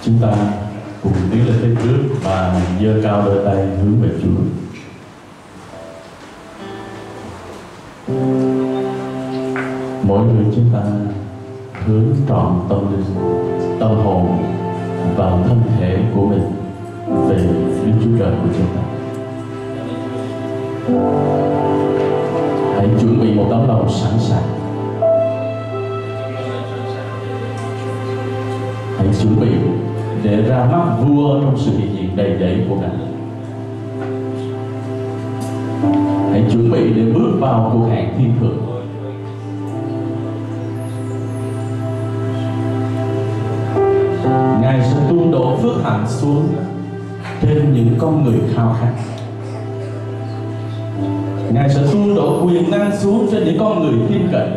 Chúng ta cùng tiến lên phía trước và giơ cao đôi tay hướng về Chúa. Mỗi người chúng ta hướng trọn tâm linh, tâm hồn và thân thể của mình về Đức Chúa Trời của chúng ta. Hãy chuẩn bị một tấm lòng sẵn sàng. Hãy chuẩn bị để ra mắt vua trong sự hiện diện đầy dẫy của Ngài. Hãy chuẩn bị để bước vào cuộc hẹn thiên thượng. Ngài sẽ tuôn đổ phước hạnh xuống trên những con người khao khát. Ngài sẽ tuôn đổ quyền năng xuống trên những con người tin cậy.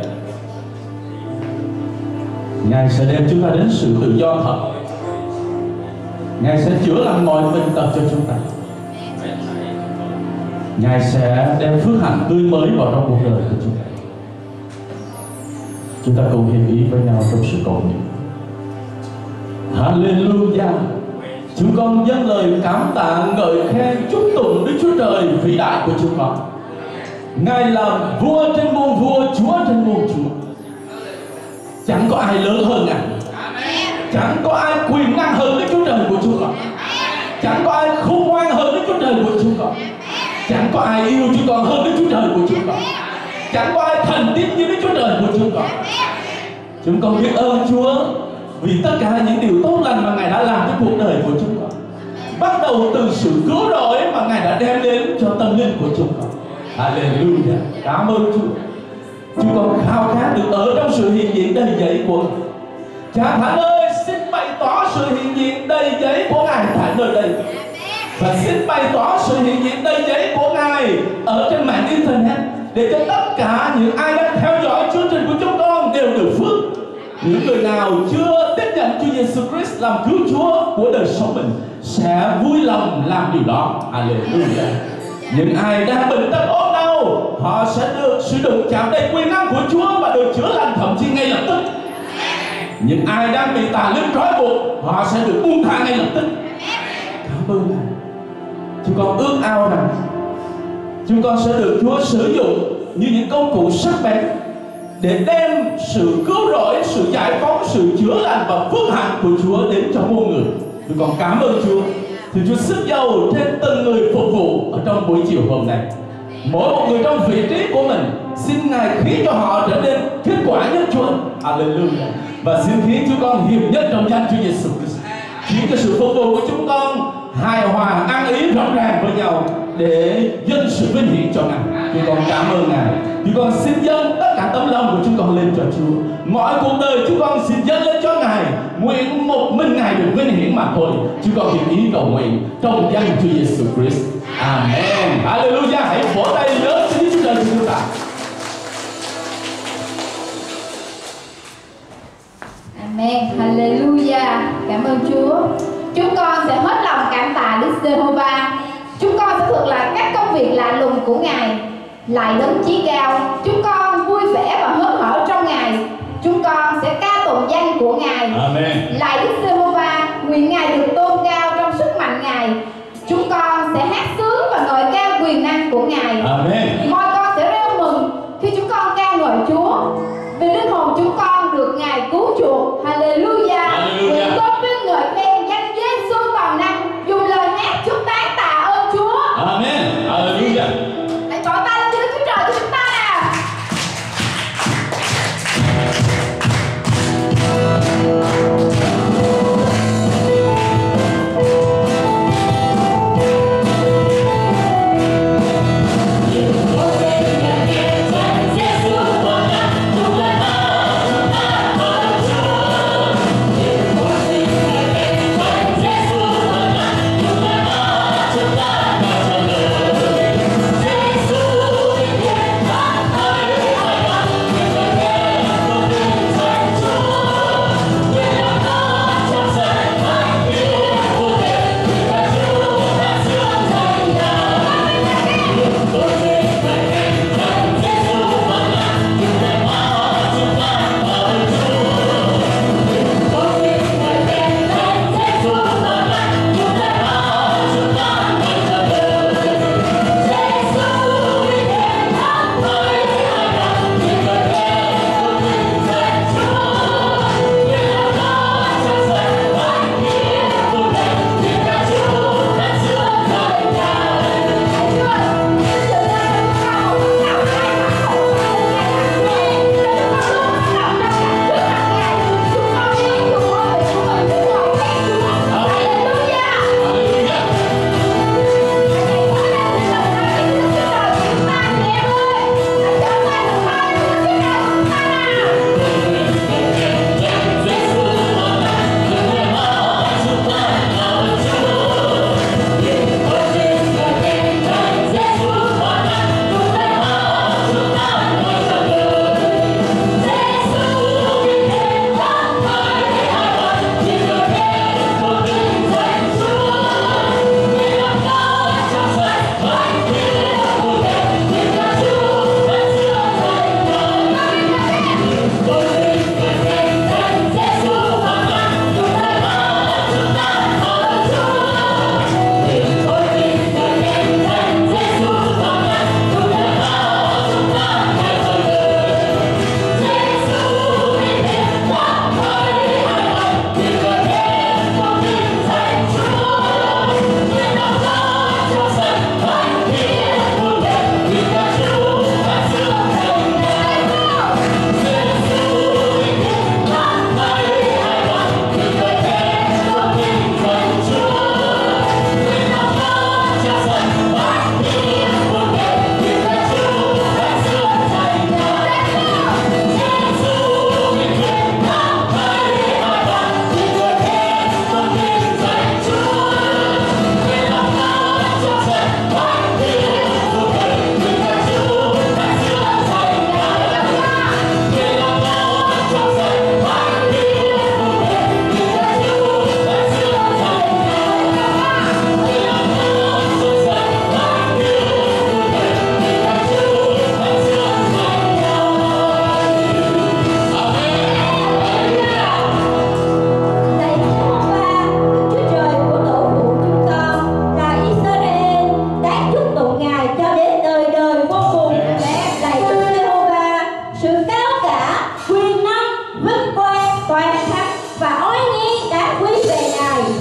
Ngài sẽ đem chúng ta đến sự tự do thật. Ngài sẽ chữa lành mọi bệnh tật cho chúng ta. Ngài sẽ đem phước hạnh tươi mới vào trong cuộc đời của chúng ta. Chúng ta cùng hiệp ý với nhau trong sự cầu nguyện. Hallelujah. Chúng con dâng lời cảm tạ, ngợi khen, chúc tụng Đức Chúa Trời vĩ đại của chúng con. Ngài là vua trên muôn vua, Chúa trên muôn chúa. Chẳng có ai lớn hơn Ngài. Chẳng có ai quyền năng hơn Đức Chúa Trời của chúng con. Chẳng có ai khôn ngoan hơn Đức Chúa Trời của chúng con. Chẳng có ai yêu chúng con hơn Đức Chúa Trời của chúng con. Chẳng có ai thành tín như Đức Chúa Trời của chúng con. Chúng con biết ơn Chúa vì tất cả những điều tốt lành mà Ngài đã làm cho cuộc đời của chúng con. Bắt đầu từ sự cứu rỗi mà Ngài đã đem đến cho tâm linh của chúng con. Hallelujah. Cảm ơn Chúa. Chúng con khao khát được ở trong sự hiện diện đầy dẫy của Ngài. Cha Thánh ơi, xin bày tỏ sự hiện diện đầy dẫy của Ngài tại nơi đây. Và xin bày tỏ sự hiện diện đầy dẫy của Ngài ở trên mạng Internet, để cho tất cả những ai đang theo dõi chương trình của chúng con đều được phước. Những người nào chưa tiếp nhận Chúa Giêsu Christ làm cứu Chúa của đời sống mình sẽ vui lòng làm điều đó. Hallelujah. Những ai đang bệnh tật ốm đau, họ sẽ được sự đụng chạm đầy quyền năng của Chúa và được chữa lành thậm chí ngay lập tức. Những ai đang bị tà linh trói buộc, họ sẽ được buông thả ngay lập tức. Cảm ơn Ngài. Chúng con ước ao rằng chúng con sẽ được Chúa sử dụng như những công cụ sắc bén để đem sự cứu rỗi, sự giải phóng, sự chữa lành và phước hạnh của Chúa đến cho muôn người. Chúng con cảm ơn Chúa. Thì Chúa sức dầu trên từng người phục vụ ở trong buổi chiều hôm nay. Mỗi một người trong vị trí của mình, xin Ngài khiến cho họ trở nên kết quả nhất Chúa. Hallelujah. Và xin khiến chúng con hiệp nhất trong danh Chúa Giêsu Christ. Khiến cho sự phục vụ của chúng con hài hòa, ăn ý rõ ràng với nhau để dâng sự vinh hiển cho Ngài. Chúng con cảm ơn Ngài. Chúng con xin dâng tất cả tấm lòng của chúng con lên cho Chúa. Mọi cuộc đời chúng con xin dâng lên cho Ngài. Nguyện một mình Ngài được vinh hiển mà thôi. Chúng con hiệp ý cầu nguyện trong danh Chúa Giêsu Christ. Amen. Hallelujah. Hãy vỗ tay lớn cho Đức Chúa Trời của chúng ta. Amen. Hallelujah. Cảm ơn Chúa. Chúng con sẽ hết lòng cảm tạ Đức Giê-hô-va. Chúng con sẽ thực lại các công việc lạ lùng của Ngài. Lạy Đấng chí cao, chúng con vui vẻ và hớn hở trong Ngài. Chúng con sẽ ca tụng danh của Ngài. Amen. Lạy Đức Giê-hô-va, nguyện Ngài được tôn cao trong sức mạnh Ngài. Chúng con sẽ hát sướng và ngợi ca quyền năng của Ngài. Amen. Mọi con sẽ reo mừng khi chúng con ca ngợi Chúa, vì linh hồn chúng con được Ngài cứu chuộc. Hallelujah. Nguyện tôn vinh ngợi khen danh Giêsu toàn năng, dùng lời hát chúc tán tạ ơn Chúa. Amen. Hallelujah. Hãy trỏ tay lên cho Đức Chúa Trời của chúng ta nào.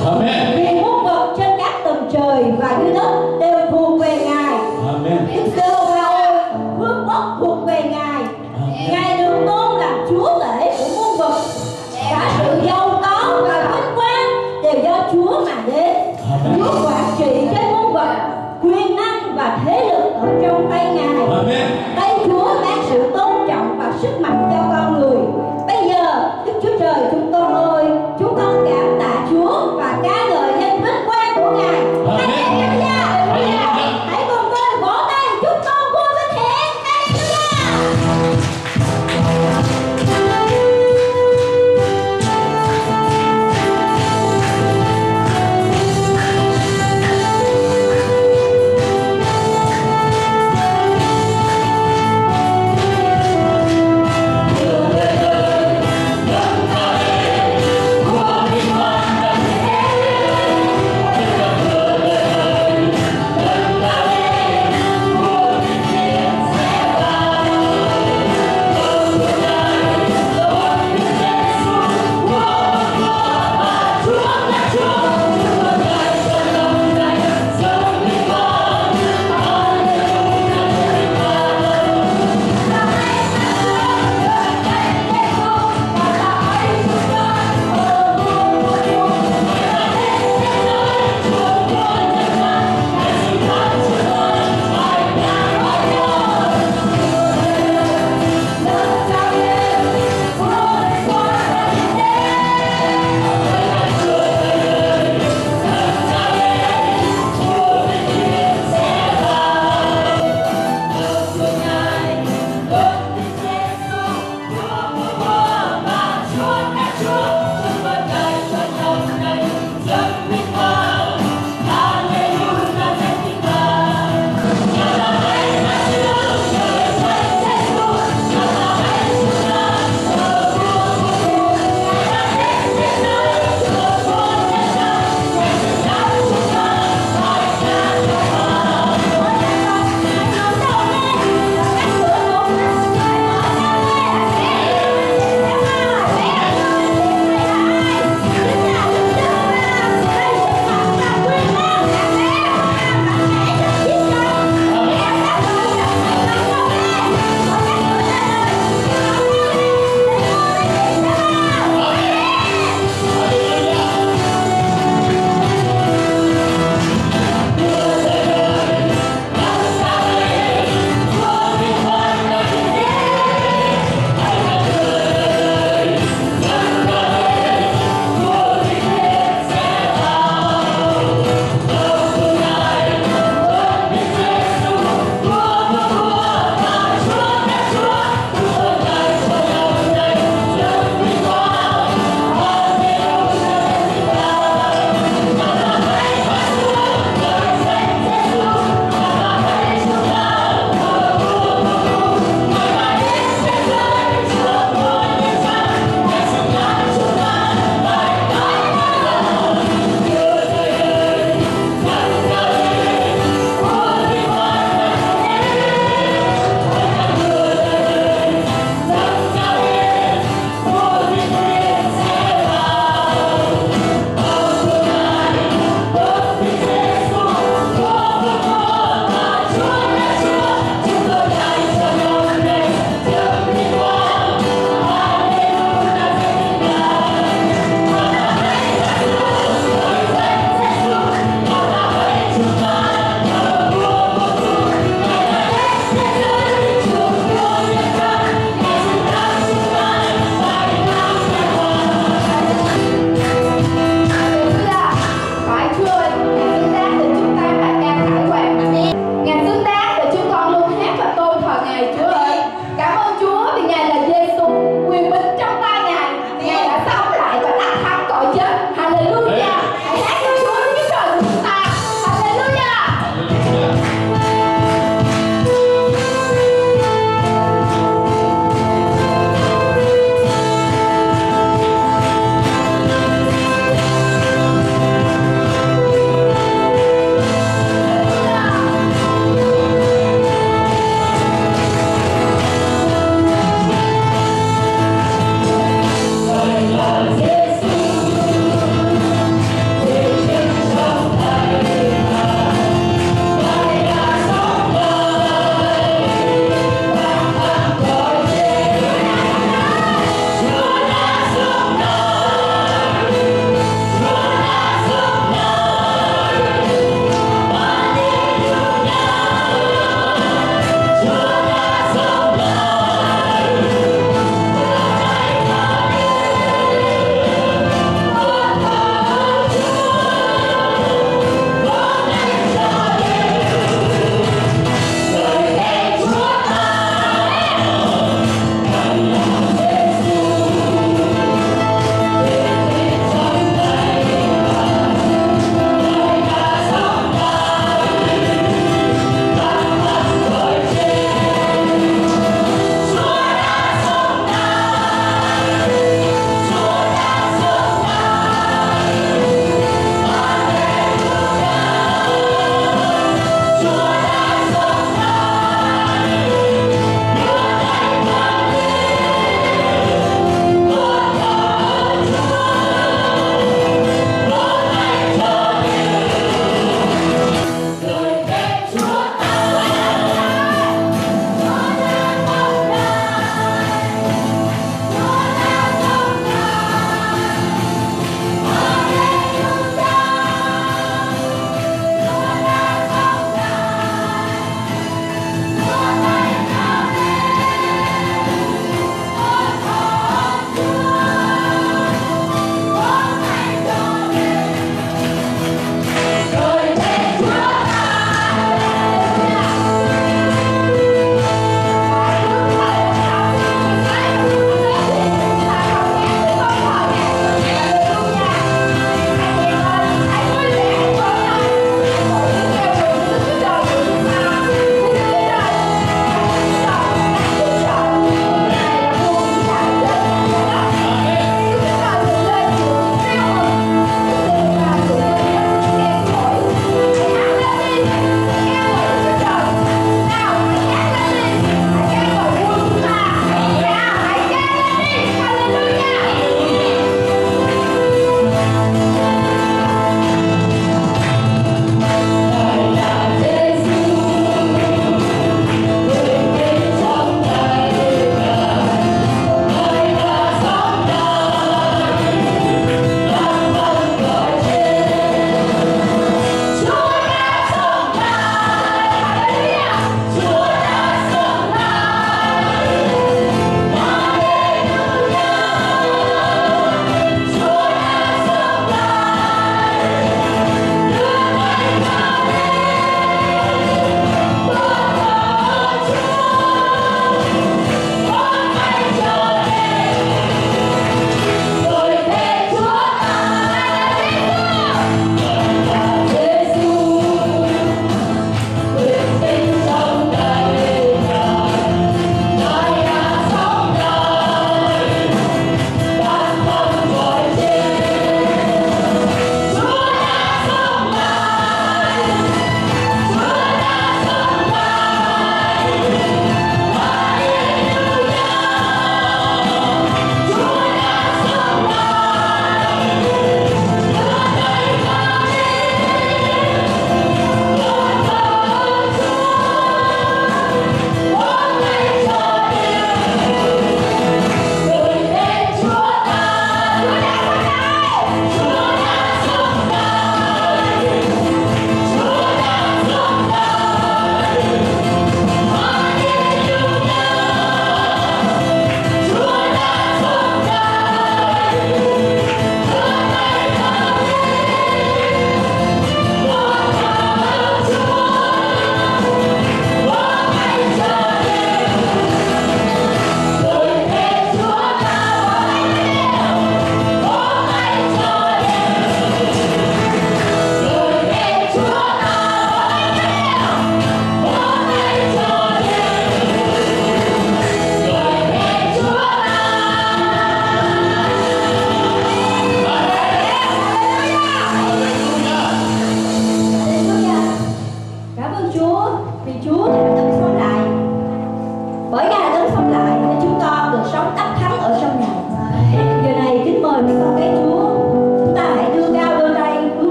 Amen. Vì muôn vật trên các tầng trời và dưới đất đều thuộc về Ngài. Amen. Đức Giê-hô-va ơi, phước quốc thuộc về Ngài. Ngài được tôn làm Chúa tể của muôn vật. Cả sự giàu có và vinh quang đều do Chúa mà đến. Chúa quản trị trên muôn vật, quyền năng và thế lực ở trong tay Ngài. Amen. Tay Chúa mang sự tôn trọng và sức mạnh cho con người. Bây giờ, Đức Chúa Trời chúng con ơi, chúng con cảm tạ Chúa và ca ngợi danh vinh quang của Ngài. Hallelujah. Hãy cùng tôi vỗ tay chúc con vui vinh hiển. Hallelujah.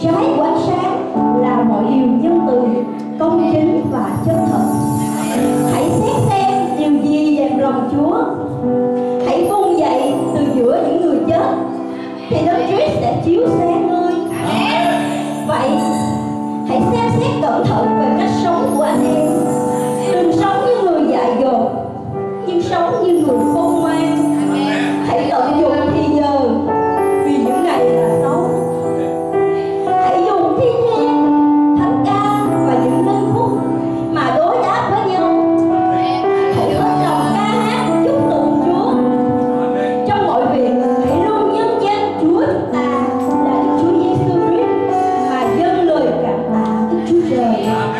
trái của ánh sáng là mọi điều nhân từ, công chính và chân thật. Hãy xét xem điều gì dẹp lòng Chúa. Hãy vun dậy từ giữa những người chết, thì Đấng Christ sẽ chiếu sáng ngươi. Vậy hãy xem xét cẩn thận về cách sống của anh em. Đừng sống như người dại dột, nhưng sống như người khôn ngoan. Hãy tận dụng thì giờ, vì những ngày là xấu. Hãy dùng thi thiên, thánh ca và những linh khúc mà đối đáp với nhau. Hãy hết lòng ca hát chúc tụng Chúa. Trong mọi việc hãy luôn nhân danh Chúa chúng ta là Đức Chúa Giêsu Christ mà dâng lời cảm tạ Đức Chúa Trời.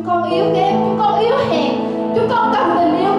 con yếu kém, chúng con yếu hèn, chúng con cần tình yêu